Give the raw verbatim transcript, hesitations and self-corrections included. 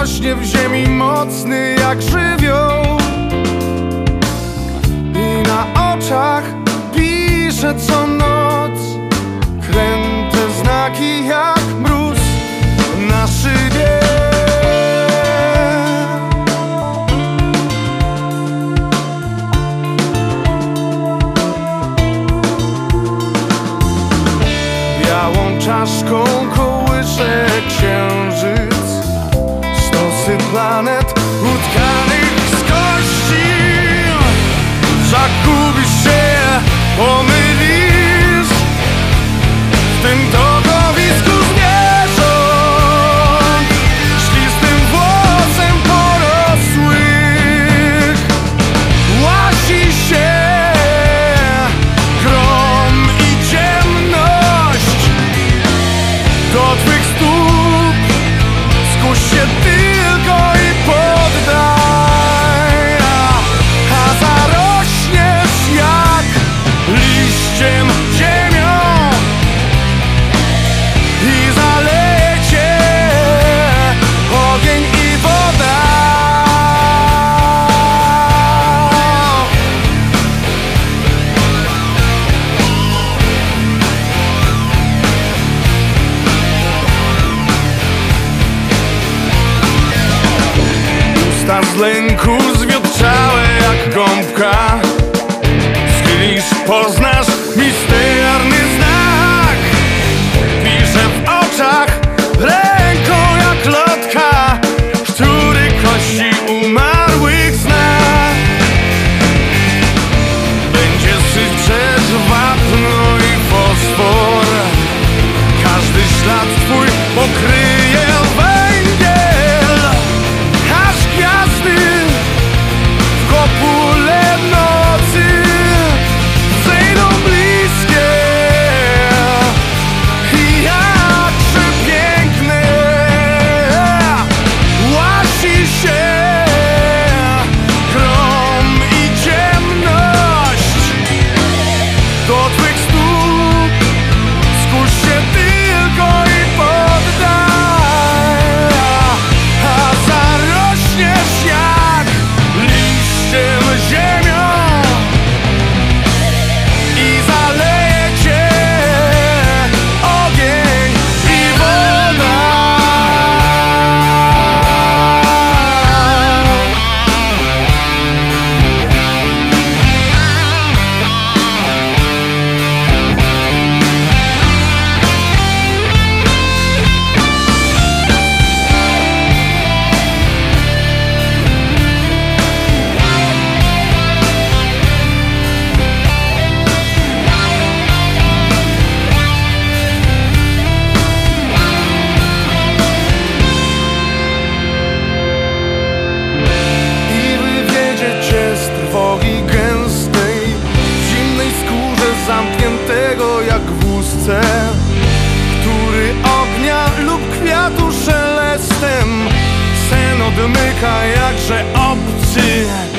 rośnie w ziemi mocny jak żywioł i na oczach pisze co noc kręte znaki jak mróz na szybie. Białą czaszką kołysze księżyc, stosy planet utkanych z kości. Zagubisz się, pomylisz w tym tokowisku zwierząt, ślistym włosem porosłych łasi się grom i ciemność. Do twych stóp skuś się tylko i poddaj, a zarośniesz jak liściem ziemią i zaleje cię ogień i woda. Usta z lęku zwiotczałe jak gąbka, schylisz, poznasz misterny znak. Pisze w oczach ręką jak lotka, który kości umarłych zna. Będzie syć przez wapno i fosfor, każdy ślad twój pokryje węgiel, aż gwiazdy w kopule nocy zejdą bliskie i jakże piękne łasi się grom i ciemność. Do twych stóp skuś się tylko i poddaj, a zarośniesz jak liściem ziemią i zaleje cię ogień i woda. I wywiedzie cię z trwogi gęstej, w zimnej skórze zamkniętego jak w łusce, który ognia lub kwiatu szelestem sen odmyka jakże obcy.